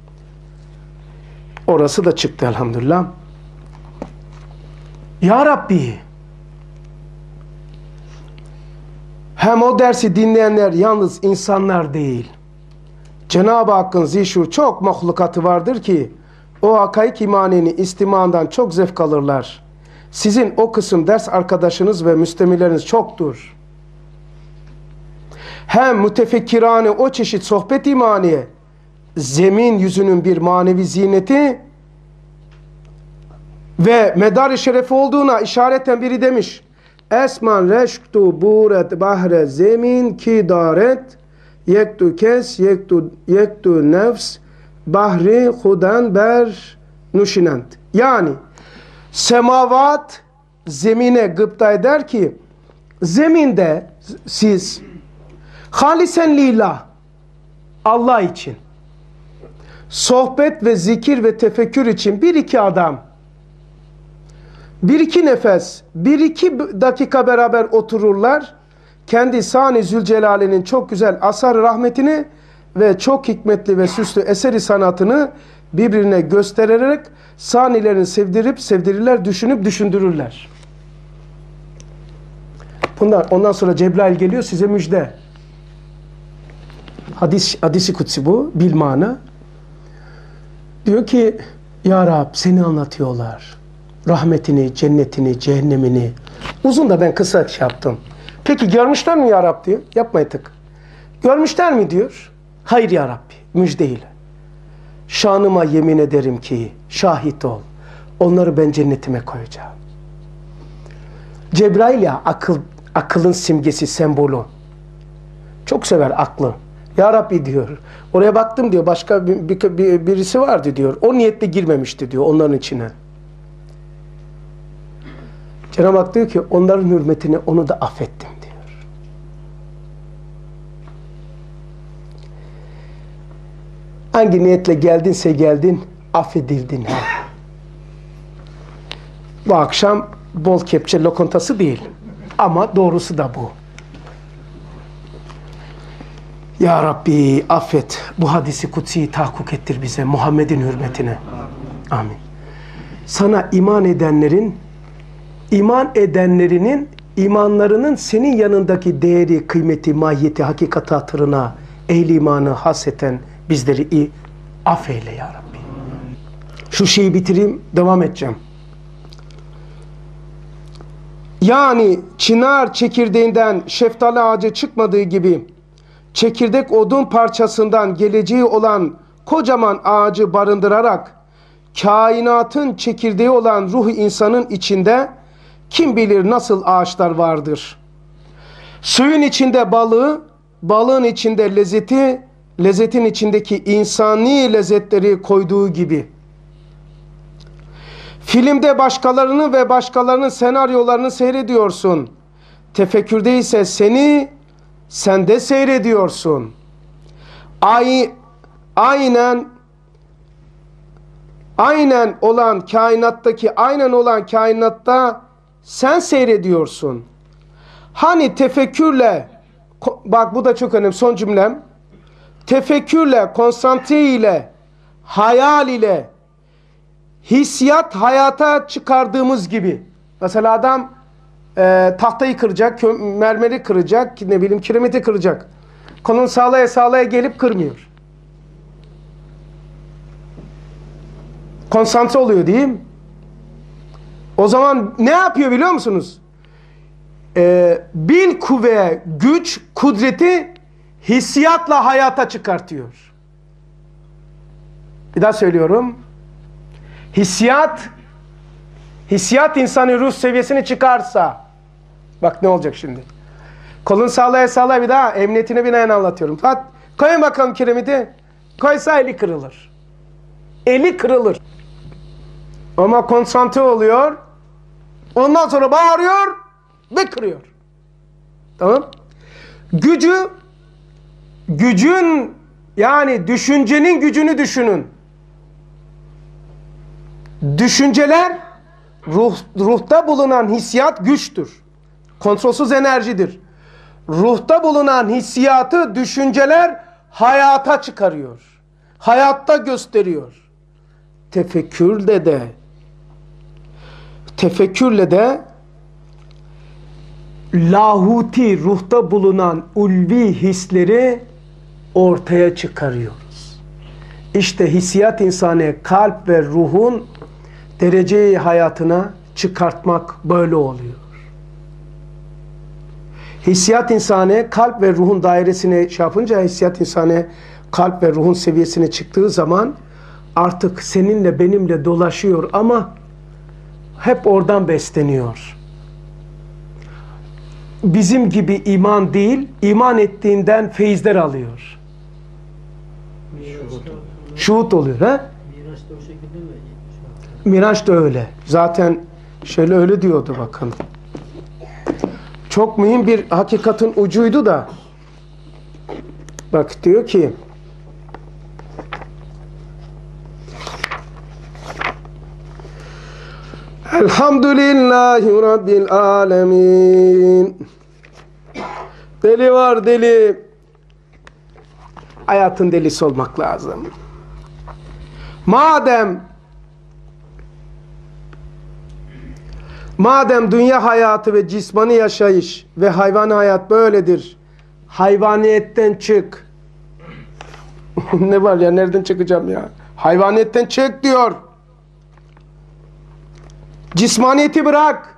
orası da çıktı elhamdülillah. Ya Rabbi, hem o dersi dinleyenler yalnız insanlar değil. Cenab-ı Hakk'ın zişur çok mahlukatı vardır ki o hakaik imanini istimandan çok zevk alırlar. Sizin o kısım ders arkadaşınız ve müstemirleriniz çoktur. Hem mütefekkirane o çeşit sohbet imaniye zemin yüzünün bir manevi ziyneti ve medar-ı şerefi olduğuna işareten biri demiş. Esman reşktu buret bahre zemin ki daret yektu kes yektu yektu nefs bahri hudan ber nuşinent. Yani semavat zemine gıpta eder ki zeminde siz halisen lillah Allah için sohbet ve zikir ve tefekkür için bir iki adam bir iki nefes bir iki dakika beraber otururlar. Kendi Sani Zülcelal'inin çok güzel asar rahmetini ve çok hikmetli ve süslü eseri sanatını birbirine göstererek sanilerini sevdirip sevdirirler, düşünüp düşündürürler. Bundan, ondan sonra Cebrail geliyor size müjde. Hadis, hadisi kutsi bu, bilmana. Diyor ki, Ya Rab seni anlatıyorlar. Rahmetini, cennetini, cehennemini. Uzun da ben kısa şey yaptım. Peki görmüşler mi Ya Rab diyor. Yapma tık. Görmüşler mi diyor. Hayır Ya Rabbi, müjdeyle. Şanıma yemin ederim ki şahit ol. Onları ben cennetime koyacağım. Cebrail ya akıl, akılın simgesi, sembolü. Çok sever aklı. Ya Rabbi diyor. Oraya baktım diyor. Başka bir, bir, bir, birisi vardı diyor. O niyetle girmemişti diyor onların içine. Cenab-ı Hak diyor ki onların hürmetine onu da affettim diyor. Hangi niyetle geldinse geldin, affedildin. Bu akşam bol kepçe lokantası değil. Ama doğrusu da bu. Ya Rabbi affet. Bu hadisi kutsiyi tahakkuk ettir bize. Muhammed'in hürmetine. Amin. Sana iman edenlerin, iman edenlerinin, imanlarının senin yanındaki değeri, kıymeti, mahiyeti, hakikati hatırına, ehl-i imanı haseten bizleri iyi affeyle Ya Rabbi. Şu şeyi bitireyim, devam edeceğim. Yani çınar çekirdeğinden şeftali ağacı çıkmadığı gibi çekirdek odun parçasından geleceği olan kocaman ağacı barındırarak kainatın çekirdeği olan ruh insanın içinde kim bilir nasıl ağaçlar vardır. Suyun içinde balığı, balığın içinde lezzeti, lezzetin içindeki insani lezzetleri koyduğu gibi. Filmde başkalarını ve başkalarının senaryolarını seyrediyorsun. Tefekkürde ise seni sen de seyrediyorsun. Ay, aynen aynen olan kainattaki aynen olan kainatta sen seyrediyorsun. Hani tefekkürle, bak bu da çok önemli son cümlem. Tefekkürle, konsantre ile, hayal ile, hissiyat hayata çıkardığımız gibi. Mesela adam e, tahtayı kıracak, mermeri kıracak, ne bileyim kiremiti kıracak. Kolunu sağlaya sağlaya gelip kırmıyor. Konsantre oluyor değil mi? O zaman ne yapıyor biliyor musunuz? Ee, bil kuvve, güç, kudreti hissiyatla hayata çıkartıyor. Bir daha söylüyorum. Hissiyat, hissiyat insanı ruh seviyesini çıkarsa, Bak ne olacak şimdi. Kolun sallaya sallaya bir daha emniyetine binaen anlatıyorum. Fat, koyun bakalım kiremiti. Koysa eli kırılır. Eli kırılır. Ama konsantre oluyor. Ondan sonra bağırıyor ve kırıyor. Tamam. Gücü, gücün yani düşüncenin gücünü düşünün. Düşünceler ruh, ruhta bulunan hissiyat güçtür. Kontrolsüz enerjidir. Ruhta bulunan hissiyatı düşünceler hayata çıkarıyor. Hayatta gösteriyor. Tefekkürle de tefekkürle de lahuti ruhta bulunan ulvi hisleri ortaya çıkarıyoruz. İşte hissiyat insanı kalp ve ruhun dereceyi hayatına çıkartmak böyle oluyor. Hissiyat insanı kalp ve ruhun dairesine şey yapınca hissiyat insanı kalp ve ruhun seviyesine çıktığı zaman artık seninle benimle dolaşıyor ama hep oradan besleniyor. Bizim gibi iman değil, iman ettiğinden feyizler alıyor. Şuhut oluyor. He? Miraç da o şekilde mi? Miraç da öyle. Zaten şöyle öyle diyordu bakın. Çok mühim bir hakikatin ucuydu da. Bak diyor ki Elhamdülillahi Rabbil Alemin. Deli var deli. Hayatın delisi olmak lazım. Madem Madem dünya hayatı ve cismani yaşayış ve hayvani hayat böyledir. Hayvaniyetten çık. Ne var ya, nereden çıkacağım ya? Hayvaniyetten çık diyor. Cismaniyeti bırak.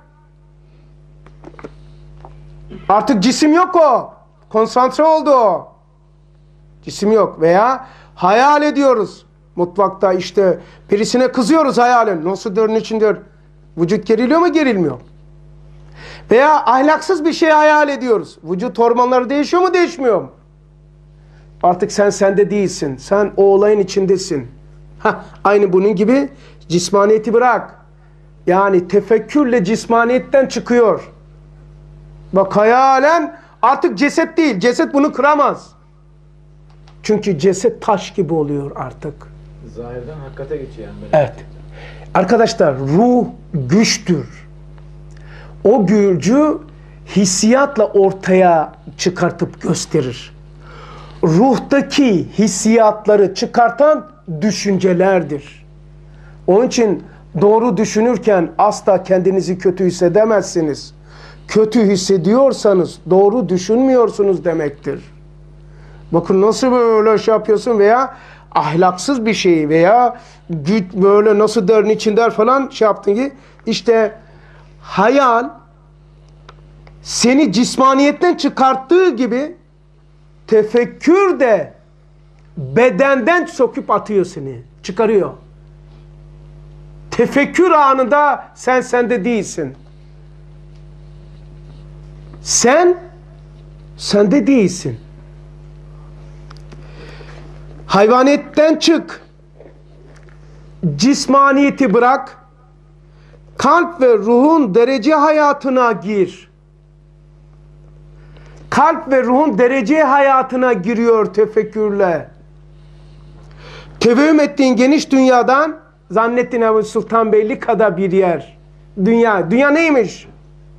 Artık cisim yok o. Konsantre oldu o. Cisim yok veya hayal ediyoruz. Mutfakta işte birisine kızıyoruz hayalen. Nasıldır, niçindir? Vücut geriliyor mu, gerilmiyor? Veya ahlaksız bir şey hayal ediyoruz. Vücut hormonları değişiyor mu, değişmiyor mu? Artık sen sende değilsin. Sen o olayın içindesin. Heh, aynı bunun gibi cismaniyeti bırak. Yani tefekkürle cismaniyetten çıkıyor. Bak hayalen artık ceset değil. Ceset bunu kıramaz. Çünkü ceset taş gibi oluyor artık. Zahirden hakikate geçiyor yani. Evet. Arkadaşlar ruh güçtür. O gücü hissiyatla ortaya çıkartıp gösterir. Ruhtaki hissiyatları çıkartan düşüncelerdir. Onun için doğru düşünürken asla kendinizi kötü hissedemezsiniz. Kötü hissediyorsanız doğru düşünmüyorsunuz demektir. Bakın nasıl böyle şey yapıyorsun veya ahlaksız bir şey veya güç böyle nasıl der, niçin der falan şey yaptın ki işte hayal seni cismaniyetten çıkarttığı gibi tefekkür de bedenden sokup atıyor seni. Çıkarıyor. Tefekkür anında sen sende değilsin. Sen sende değilsin. Hayvaniyetten çık. Cismaniyeti bırak. Kalp ve ruhun derece hayatına gir. Kalp ve ruhun derece hayatına giriyor tefekkürle. Tevehüm ettiğin geniş dünyadan zannettin Ebu Sultanbeyli kadar bir yer. Dünya. Dünya neymiş?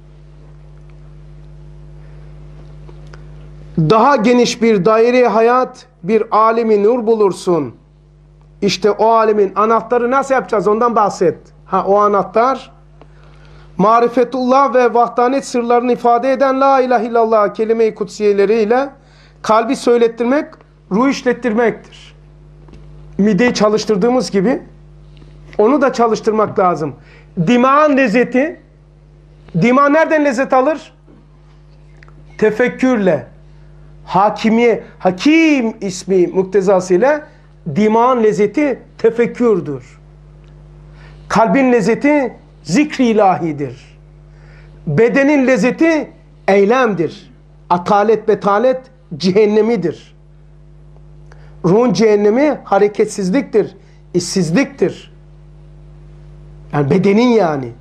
Daha geniş bir daire hayat, bir alemi nur bulursun. İşte o alemin anahtarı nasıl yapacağız? Ondan bahset. Ha, o anahtar marifetullah ve vahdanet sırlarını ifade eden la ilahe illallah kelime-i kutsiyeleriyle kalbi söylettirmek, ruh işlettirmektir. Mideyi çalıştırdığımız gibi onu da çalıştırmak lazım. Dimağın lezzeti, dima nereden lezzet alır? Tefekkürle. Hakimiye, Hakim ismi muktezasıyla dimağın lezzeti tefekkürdür. Kalbin lezzeti zikri ilahidir. Bedenin lezzeti eylemdir. Atalet betalet cehennemidir. Ruhun cehennemi hareketsizliktir, işsizliktir. Yani bedenin yani.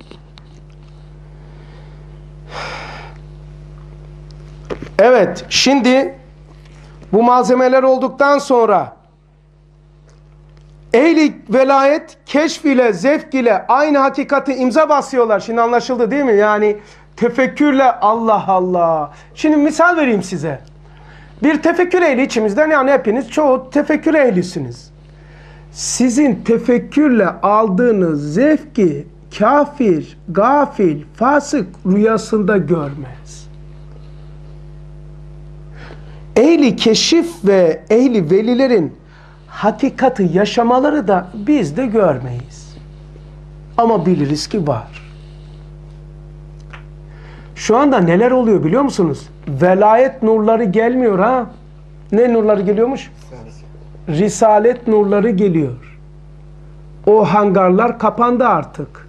Evet, şimdi bu malzemeler olduktan sonra ehli velayet keşf ile, zevk ile aynı hakikati imza basıyorlar. Şimdi anlaşıldı değil mi? Yani tefekkürle Allah Allah. Şimdi misal vereyim size. Bir tefekkür ehli içimizden, yani hepiniz çoğu tefekkür ehlisiniz. Sizin tefekkürle aldığınız zevki kafir, gafil, fasık rüyasında görmez. Ehli keşif ve ehli velilerin hakikati yaşamaları da biz de görmeyiz. Ama biliriz ki var. Şu anda neler oluyor biliyor musunuz? Velayet nurları gelmiyor ha. Ne nurları geliyormuş? Risalet nurları geliyor. O hangarlar kapandı artık.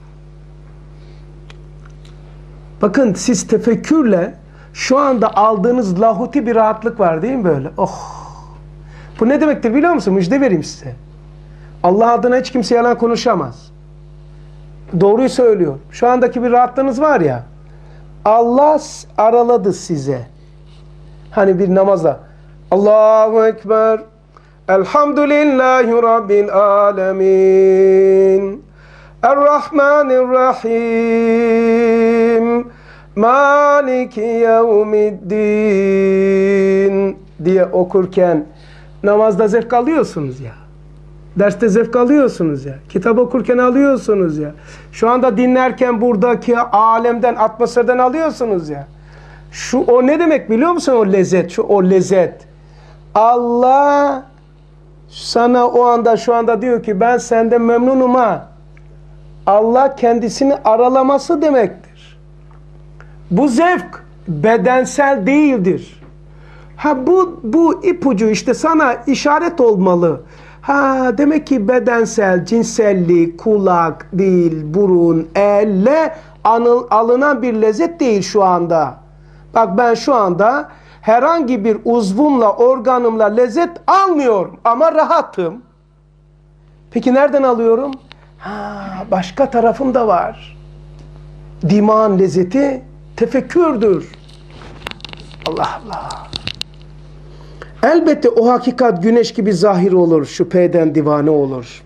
Bakın siz tefekkürle şu anda aldığınız lahuti bir rahatlık var değil mi böyle? Oh! Bu ne demektir biliyor musun? Müjde vereyim size. Allah adına hiç kimse yalan konuşamaz. Doğruyu söylüyor. Şu andaki bir rahatlığınız var ya, Allah araladı size. Hani bir namazda Allahu Ekber, Elhamdülillahi Rabbil Alemin, Errahmanirrahim, Maliki Yevmiddin diye okurken namazda zevk alıyorsunuz ya. Derste zevk alıyorsunuz ya. Kitap okurken alıyorsunuz ya. Şu anda dinlerken buradaki alemden, atmosferden alıyorsunuz ya. Şu o ne demek biliyor musun o lezzet? Şu o lezzet. Allah sana o anda şu anda diyor ki ben senden memnunum ha. Allah kendisini aralaması demektir. Bu zevk bedensel değildir. Ha bu bu ipucu işte sana işaret olmalı. Ha demek ki bedensel, cinsellik, kulak, dil, burun, elle anıl, alınan bir lezzet değil şu anda. Bak ben şu anda herhangi bir uzvumla, organımla lezzet almıyorum ama rahatım. Peki nereden alıyorum? Ha başka tarafım da var. Dimağın lezzeti tefekkürdür. Allah Allah. Elbette o hakikat güneş gibi zahir olur, şüpheden divane olur.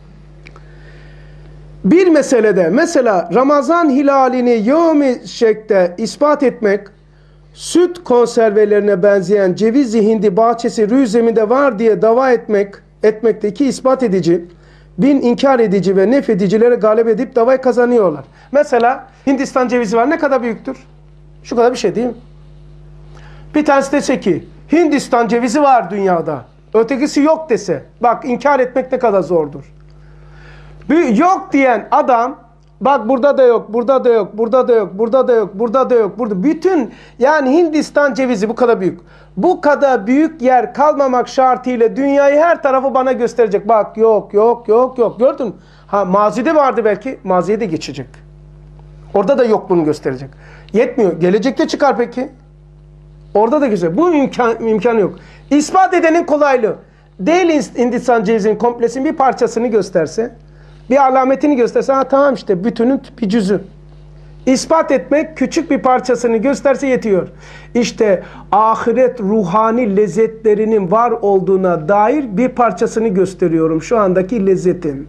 Bir meselede, mesela Ramazan hilalini yevmi şekte ispat etmek, süt konservelerine benzeyen ceviz hindi bahçesi rüzeminde var diye dava etmek, etmekteki ispat edici, bin inkar edici ve nef edicilere galip edip davayı kazanıyorlar. Mesela Hindistan cevizi var, ne kadar büyüktür? Şu kadar bir şey değil mi? Bir tanesi dese ki, Hindistan cevizi var dünyada. Ötekisi yok dese. Bak inkar etmek ne kadar zordur. Yok diyen adam bak burada da yok, burada da yok, burada da yok, burada da yok, burada da yok, burada. Bütün yani Hindistan cevizi bu kadar büyük. Bu kadar büyük yer kalmamak şartıyla dünyayı her tarafı bana gösterecek. Bak yok, yok, yok, yok. Gördün mü? Ha mazide vardı belki. Maziye de geçecek. Orada da yokluğunu gösterecek. Yetmiyor. Gelecekte çıkar peki. Orada da güzel. Bu imkan, imkanı yok. İspat edenin kolaylığı. Değil Hindistan cevizinin komplesinin bir parçasını gösterse, bir alametini gösterse, ha tamam işte bütünün bir cüzü. İspat etmek küçük bir parçasını gösterse yetiyor. İşte ahiret ruhani lezzetlerinin var olduğuna dair bir parçasını gösteriyorum. Şu andaki lezzetin.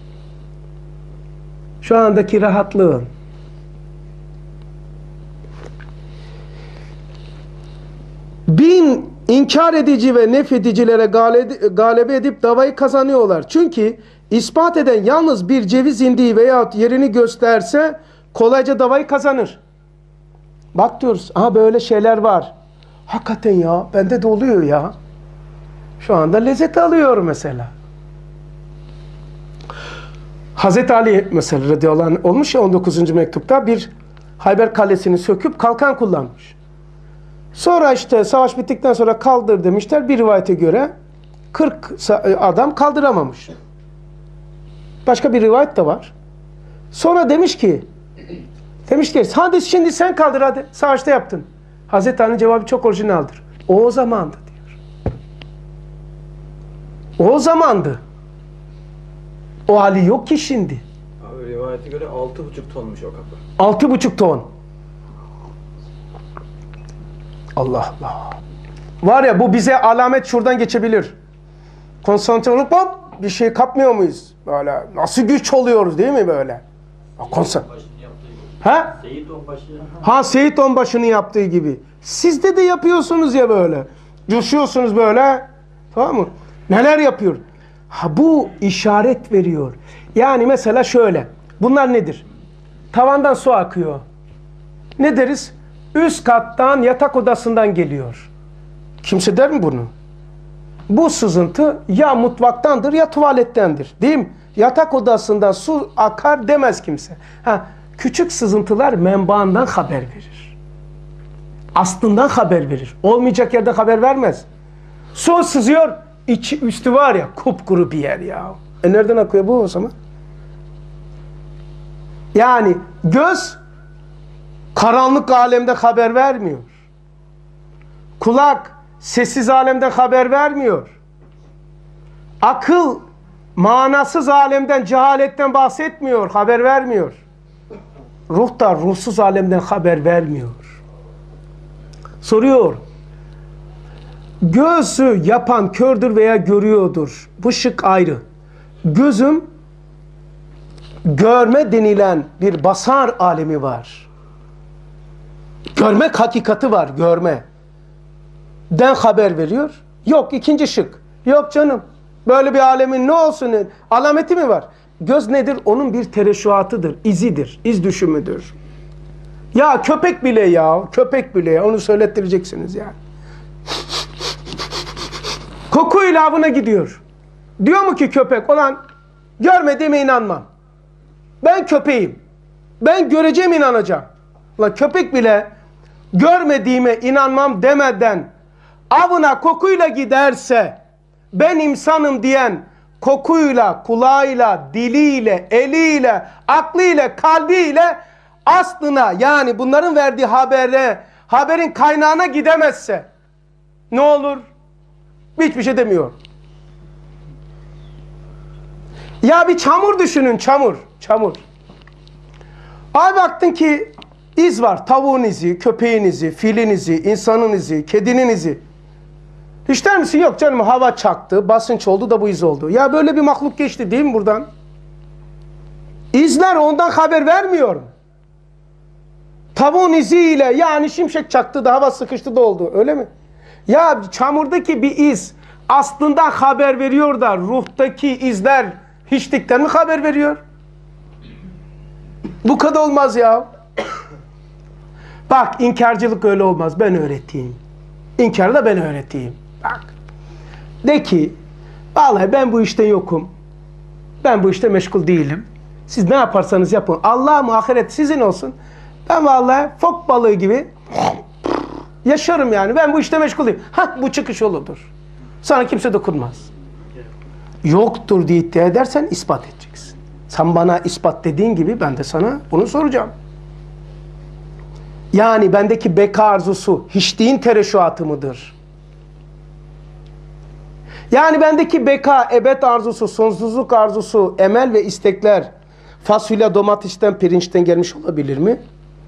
Şu andaki rahatlığın. Bin inkar edici ve nefedicilere galebe edip davayı kazanıyorlar. Çünkü ispat eden yalnız bir ceviz indiği veyahut yerini gösterse kolayca davayı kazanır. Bak diyoruz, aha böyle şeyler var. Hakikaten ya, bende de oluyor ya. Şu anda lezzet alıyor mesela. Hazreti Ali mesela radıyallahu anh olmuş ya on dokuzuncu mektupta bir Hayber Kalesi'ni söküp kalkan kullanmış. Sonra işte savaş bittikten sonra kaldır demişler. Bir rivayete göre kırk adam kaldıramamış. Başka bir rivayet de var. Sonra demiş ki Demiş ki hadi şimdi sen kaldır hadi. Savaşta yaptın. Hazreti Ali'nin cevabı çok orijinaldir. O o zamandı diyor. O o zamandı. O Ali yok ki şimdi. Abi rivayete göre altı buçuk tonmuş o kapı. Altı buçuk ton. Allah Allah. Var ya bu bize alamet şuradan geçebilir. Konsantre olup hop bir şey kapmıyor muyuz? Böyle nasıl güç oluyoruz değil mi böyle? Konsantre. Ha? Seyit Onbaşı. Ha Seyit Onbaşı'nın yaptığı gibi. Siz de de yapıyorsunuz ya böyle. Coşuyorsunuz böyle. Tamam mı? Neler yapıyor? Ha bu işaret veriyor. Yani mesela şöyle. Bunlar nedir? Tavandan su akıyor. Ne deriz? Üst kattan yatak odasından geliyor. Kimse der mi bunu? Bu sızıntı ya mutfaktandır ya tuvalettendir. Değil mi? Yatak odasından su akar demez kimse. Ha, küçük sızıntılar menbaından haber verir. Aslından haber verir. Olmayacak yerde haber vermez. Su sızıyor, içi üstü var ya kupkuru bir yer ya. E nereden akıyor bu o zaman? Yani göz karanlık alemde haber vermiyor. Kulak sessiz alemde haber vermiyor. Akıl manasız alemden, cehaletten bahsetmiyor, haber vermiyor. Ruh da ruhsuz alemden haber vermiyor. Soruyor. Gözü yapan kördür veya görüyordur. Bu şık ayrı. Gözüm görme denilen bir basar alemi var. Görmek hakikati var, görme. Den haber veriyor. Yok ikinci şık. Yok canım. Böyle bir alemin ne olsun? Alameti mi var? Göz nedir? Onun bir tereşuatıdır, izidir, iz düşümüdür. Ya köpek bile ya, köpek bile ya, onu söylettireceksiniz yani. Koku ilavına gidiyor. Diyor mu ki köpek, olan görmediğime inanmam. Ben köpeğim. Ben göreceğim inanacağım. Ulan köpek bile görmediğime inanmam demeden avına kokuyla giderse ben insanım diyen kokuyla, kulağıyla, diliyle, eliyle, aklıyla, kalbiyle aslına yani bunların verdiği habere, haberin kaynağına gidemezse ne olur? Hiçbir şey demiyor. Ya bir çamur düşünün, çamur, çamur. Ay baktın ki iz var, tavuğun izi, köpeğin izi, filin izi, insanın izi, kedinin izi. Hiç der misin? Yok canım hava çaktı, basınç oldu da bu iz oldu. Ya böyle bir mahluk geçti değil mi buradan? İzler ondan haber vermiyor. Tavuğun iziyle yani şimşek çaktı da hava sıkıştı da oldu öyle mi? Ya çamurdaki bir iz aslında haber veriyor da ruhtaki izler hiçlikten mi haber veriyor? Bu kadar olmaz ya. Bak inkarcılık öyle olmaz. Ben öğreteyim. İnkarı da ben öğreteyim. Bak. De ki vallahi ben bu işte yokum. Ben bu işte meşgul değilim. Siz ne yaparsanız yapın. Allah mı ahiret sizin olsun. Ben vallahi fok balığı gibi yaşarım yani. Ben bu işte meşgul değilim. Hah bu çıkış yoludur. Sana kimse dokunmaz. Yoktur diye iddia edersen ispat edeceksin. Sen bana ispat dediğin gibi ben de sana bunu soracağım. Yani bendeki beka arzusu hiçliğin tereşuatı mıdır? Yani bendeki beka, ebed arzusu, sonsuzluk arzusu, emel ve istekler fasulye, domatesten, pirinçten gelmiş olabilir mi?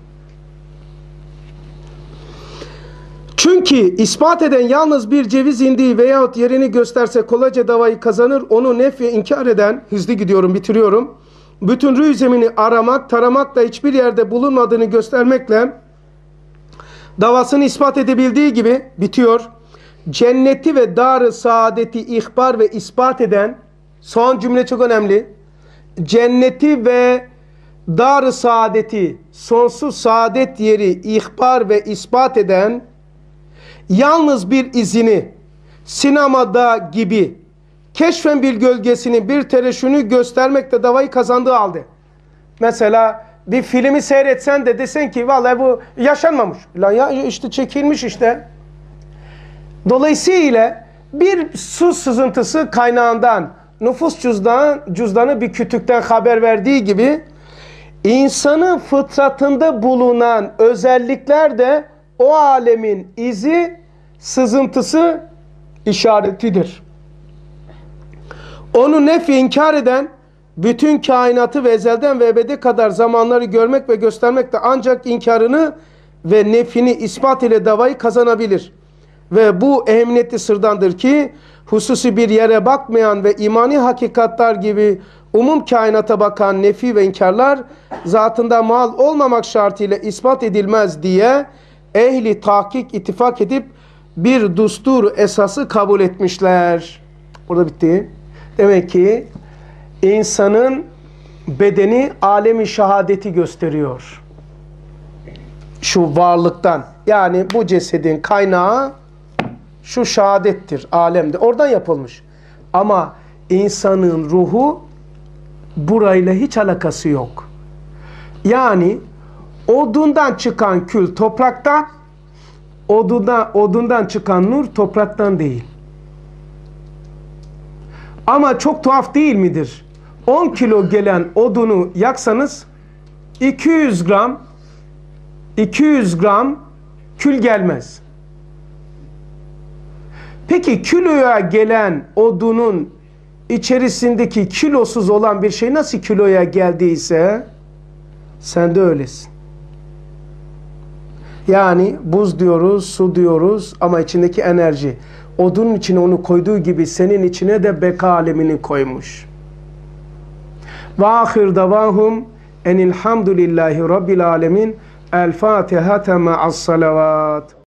Çünkü ispat eden yalnız bir ceviz indiği veyahut yerini gösterse kolayca davayı kazanır. Onu nef ve inkar eden, hızlı gidiyorum bitiriyorum. Bütün rüy zemini aramak, taramakla hiçbir yerde bulunmadığını göstermekle davasını ispat edebildiği gibi bitiyor. Cenneti ve dar-ı saadeti ihbar ve ispat eden, son cümle çok önemli. Cenneti ve dar-ı saadeti, sonsuz saadet yeri ihbar ve ispat eden yalnız bir izini sinemada gibi keşfen bir gölgesini bir tereşünü göstermekte davayı kazandığı halde. Mesela bir filmi seyretsen de desen ki vallahi bu yaşanmamış. Lan ya işte çekilmiş işte. Dolayısıyla bir su sızıntısı kaynağından nüfus cüzdanı, cüzdanı bir kütükten haber verdiği gibi insanın fıtratında bulunan özellikler de o alemin izi, sızıntısı, işaretidir. Onu nefi inkar eden, bütün kainatı ve ezelden ve ebede kadar zamanları görmek ve göstermek de ancak inkarını ve nefini ispat ile davayı kazanabilir. Ve bu ehemmiyetli sırdandır ki, hususi bir yere bakmayan ve imani hakikatlar gibi umum kainata bakan nefi ve inkarlar, zatında mal olmamak şartıyla ispat edilmez diye ehli tahkik ittifak edip bir düstur esası kabul etmişler. Burada bitti. Demek ki insanın bedeni alemi şehadeti gösteriyor. Şu varlıktan, yani bu cesedin kaynağı şu şehadettir alemde. Oradan yapılmış. Ama insanın ruhu burayla hiç alakası yok. Yani odundan çıkan kül topraktan, odundan, odundan çıkan nur topraktan değil. Ama çok tuhaf değil midir? on kilo gelen odunu yaksanız iki yüz gram iki yüz gram kül gelmez. Peki kiloya gelen odunun içerisindeki kilosuz olan bir şey nasıl kiloya geldiyse sen de öylesin. Yani buz diyoruz, su diyoruz ama içindeki enerji. Odunun içine onu koyduğu gibi senin içine de beka alemini koymuş. Ve ahir davahum enilhamdülillahi rabbil alemin. El Fatiha ma'as salavat.